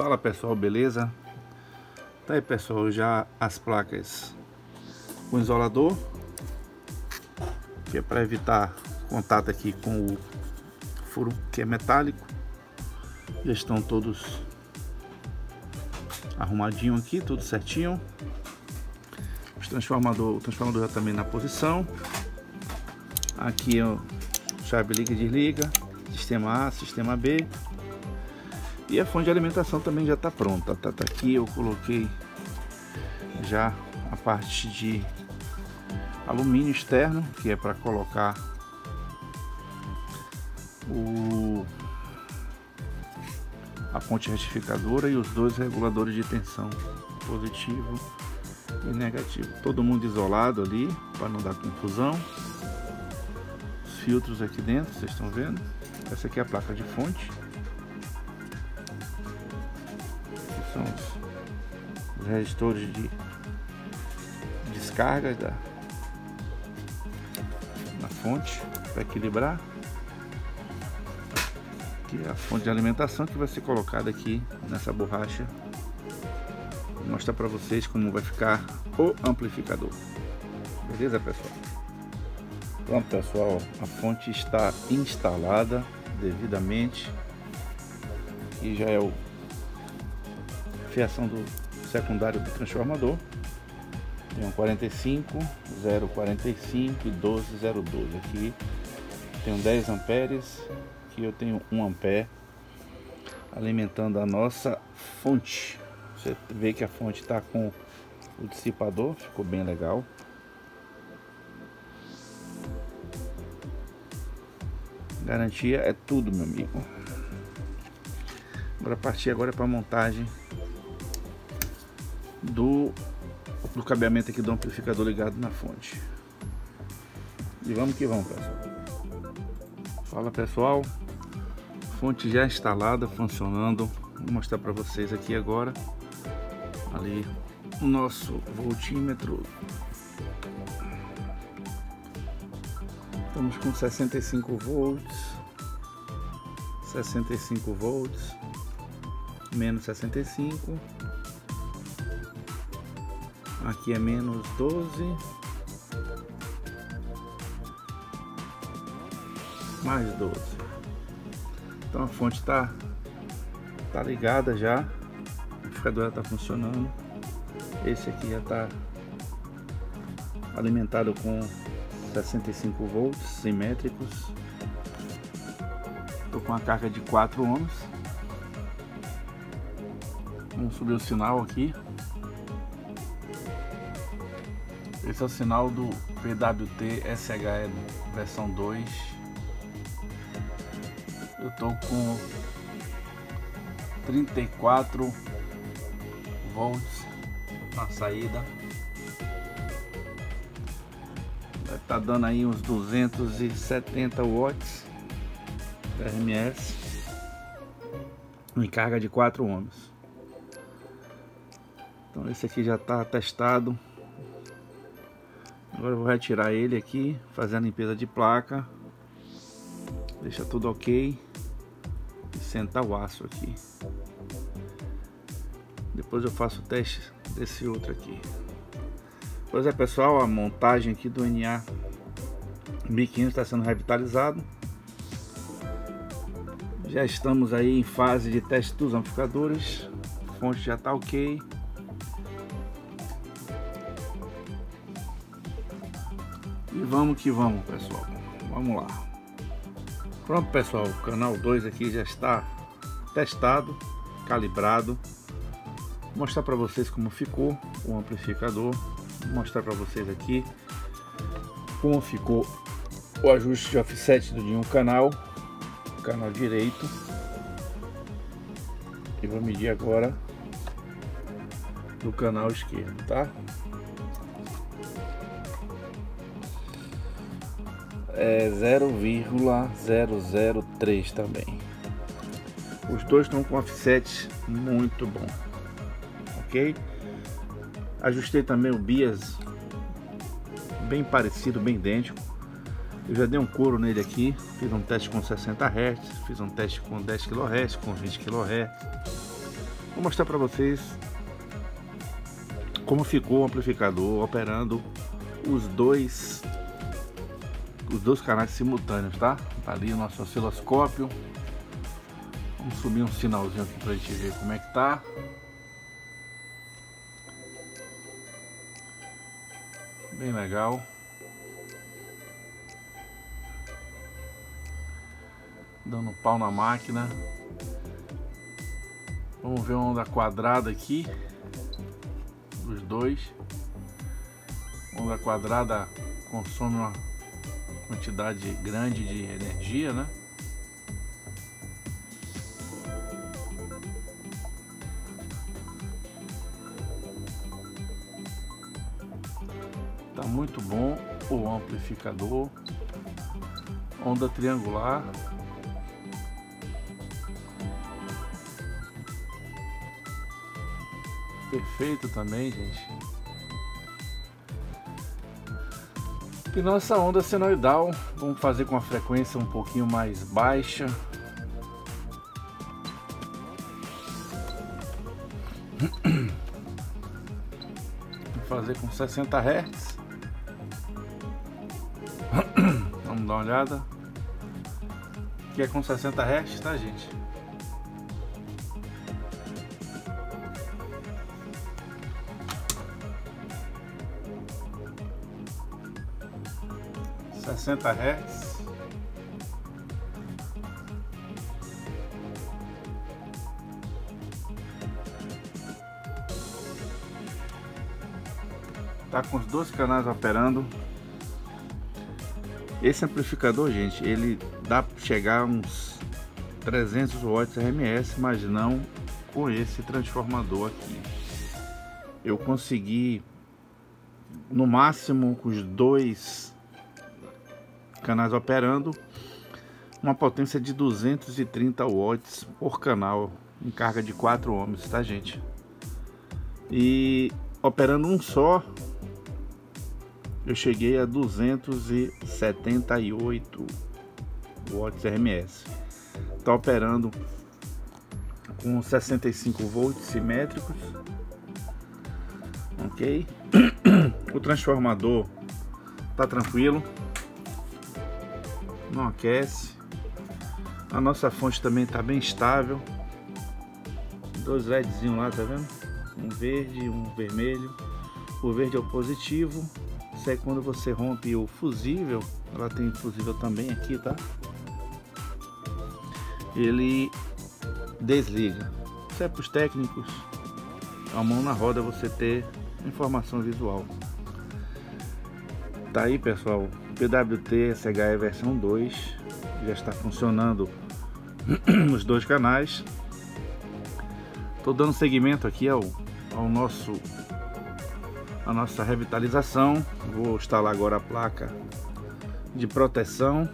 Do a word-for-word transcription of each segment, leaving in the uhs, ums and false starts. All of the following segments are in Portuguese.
Fala pessoal, beleza? Tá aí pessoal, já as placas com isolador, que é para evitar contato aqui com o furo que é metálico. Já estão todos arrumadinho aqui, tudo certinho. Os transformador, o transformador já também na posição. Aqui ó, chave liga e desliga, sistema A, sistema B. E a fonte de alimentação também já está pronta, tá, tá aqui. Eu coloquei já a parte de alumínio externo, que é para colocar o a fonte retificadora e os dois reguladores de tensão, positivo e negativo. Todo mundo isolado ali para não dar confusão. Os filtros aqui dentro, vocês estão vendo? Essa aqui é a placa de fonte. Aqui são os, os resistores de descarga da, da fonte para equilibrar. Aqui é a fonte de alimentação que vai ser colocada aqui nessa borracha. Vou mostrar para vocês como vai ficar o amplificador. Beleza, pessoal? Pronto, pessoal, a fonte está instalada devidamente. Aqui já é o fiação do secundário do transformador. Tem um quarenta e cinco, zero quarenta e cinco e doze zero doze. Aqui tem um dez amperes. Aqui eu tenho um ampere alimentando a nossa fonte. Você vê que a fonte está com o dissipador, ficou bem legal. Garantia é tudo, meu amigo. Agora partir agora é para a montagem do, do cabeamento aqui do amplificador ligado na fonte. E vamos que vamos, pessoal. Fala pessoal, fonte já instalada, funcionando. Vou mostrar para vocês aqui agora. Ali o nosso voltímetro. Estamos com sessenta e cinco volts, sessenta e cinco volts, menos sessenta e cinco. Aqui é menos doze, mais doze. Então a fonte está tá ligada já, o amplificador está funcionando. Esse aqui já está alimentado com sessenta e cinco volts simétricos. Estou com a carga de quatro ohms. Vamos subir o sinal aqui. Esse é o sinal do P W T S H E versão dois. Eu estou com trinta e quatro volts na saída. Tá dando aí uns duzentos e setenta watts R M S em carga de quatro ohms. Então esse aqui já está testado. Agora eu vou retirar ele aqui, fazer a limpeza de placa, deixa tudo ok e sentar o aço aqui. Depois eu faço o teste desse outro aqui. Pois é pessoal, a montagem aqui do N A mil e quinhentos está sendo revitalizado. Já estamos aí em fase de teste dos amplificadores. A fonte já está ok. E vamos que vamos, pessoal. Vamos lá. Pronto, pessoal, o canal dois aqui já está testado, calibrado. Vou mostrar para vocês como ficou o amplificador. Vou mostrar para vocês aqui como ficou o ajuste de offset de um canal, canal direito. E vou medir agora do canal esquerdo, tá? É zero vírgula zero zero três também. Os dois estão com offset muito bom, ok? Ajustei também o bias, bem parecido, bem idêntico. Eu já dei um couro nele aqui, fiz um teste com sessenta hertz, fiz um teste com dez quilohertz, com vinte quilohertz. Vou mostrar para vocês como ficou o amplificador operando os dois os dois canais simultâneos, tá? Tá ali o nosso osciloscópio. Vamos subir um sinalzinho aqui pra gente ver como é que tá. Bem legal. Dando pau na máquina. Vamos ver uma onda quadrada aqui. Dos dois. Onda quadrada consome uma quantidade grande de energia, né? Tá muito bom o amplificador. Onda triangular. Perfeito também, gente. E nossa onda senoidal, vamos fazer com a frequência um pouquinho mais baixa. Vou fazer com sessenta hertz. Vamos dar uma olhada. Aqui é com sessenta hertz, tá, gente? sessenta hertz. Tá com os dois canais operando. Esse amplificador, gente, ele dá para chegar a uns trezentos watts R M S, mas não com esse transformador aqui. Eu consegui no máximo com os dois canais operando uma potência de duzentos e trinta watts por canal em carga de quatro ohms, tá, gente? E operando um só eu cheguei a duzentos e setenta e oito watts R M S. Tá operando com sessenta e cinco volts simétricos, ok? O transformador tá tranquilo, não aquece. A nossa fonte também está bem estável. Dois LEDzinhos lá, tá vendo? Um verde e um vermelho. O verde é o positivo. Isso é quando você rompe o fusível. Ela tem fusível também aqui, tá? Ele desliga. Isso é para os técnicos. A mão na roda, você ter informação visual. Tá aí, pessoal. P W T S H E versão dois já está funcionando nos dois canais. Estou dando seguimento aqui ao, ao nosso a nossa revitalização. Vou instalar agora a placa de proteção.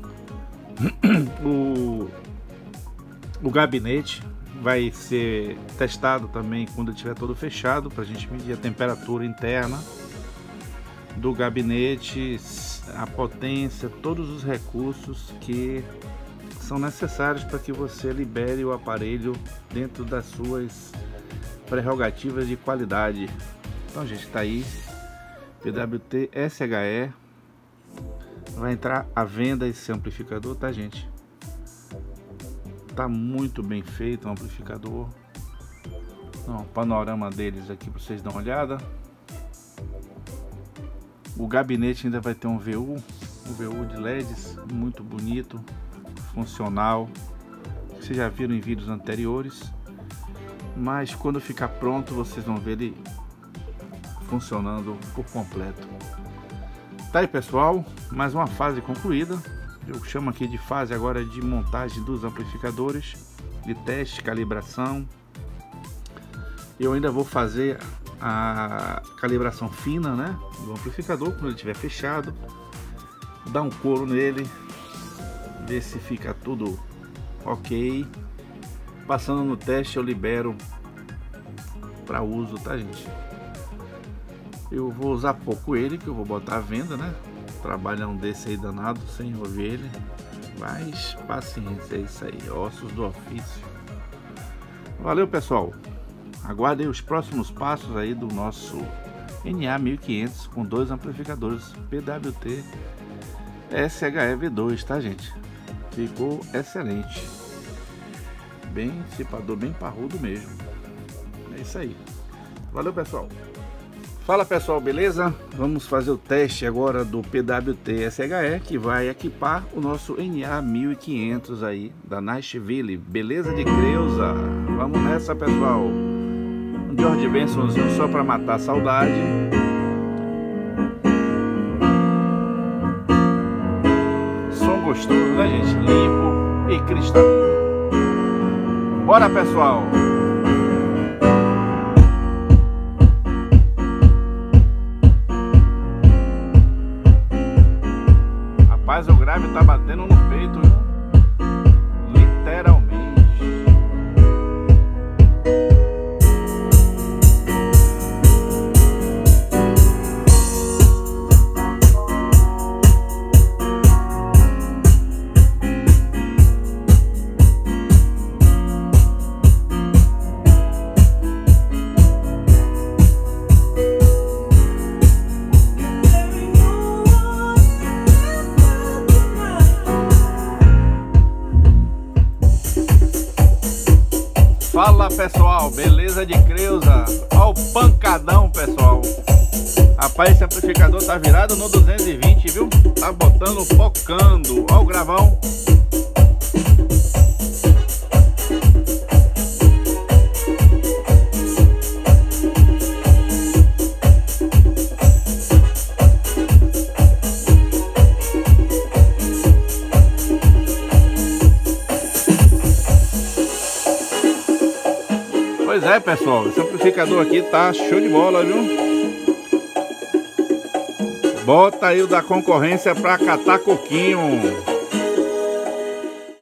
O, o gabinete vai ser testado também quando estiver todo fechado, para a gente medir a temperatura interna do gabinete, a potência, todos os recursos que são necessários para que você libere o aparelho dentro das suas prerrogativas de qualidade. Então, gente, tá aí P W T S H E. Vai entrar à venda esse amplificador, tá, gente? Tá muito bem feito o amplificador. Então, o panorama deles aqui para vocês darem uma olhada. O gabinete ainda vai ter um V U, um V U de L E Ds muito bonito, funcional. Vocês já viram em vídeos anteriores, mas quando ficar pronto vocês vão ver ele funcionando por completo. Tá aí, pessoal, mais uma fase concluída. Eu chamo aqui de fase agora de montagem dos amplificadores, de teste, calibração. Eu ainda vou fazer a calibração fina, né, do amplificador quando ele estiver fechado, dar um couro nele, ver se fica tudo ok. Passando no teste eu libero para uso, tá, gente? Eu vou usar pouco ele, que eu vou botar à venda, né? Trabalhão desse aí danado, sem ouvir ele, mas paciência, é isso aí, ossos do ofício. Valeu, pessoal. Aguardem os próximos passos aí do nosso N A mil e quinhentos com dois amplificadores P W T S H E V dois, tá, gente? Ficou excelente. Bem dissipador, bem parrudo mesmo. É isso aí. Valeu, pessoal. Fala, pessoal, beleza? Vamos fazer o teste agora do P W T S H E, que vai equipar o nosso N A mil e quinhentos aí da Nashville. Beleza de Creuza? Vamos nessa, pessoal. Um George Bensonzinho só para matar a saudade. Som gostoso, né, gente? Limpo e cristalino. Bora, pessoal! Rapaz, o grave tá batendo no peito, viu? Literalmente. Fala, pessoal, beleza de Creuza? Olha o pancadão, pessoal. Rapaz, esse amplificador tá virado no duzentos e vinte, viu? Tá botando, focando. Olha o gravão. Pois é, pessoal, esse amplificador aqui tá show de bola, viu? Bota aí o da concorrência pra catar coquinho.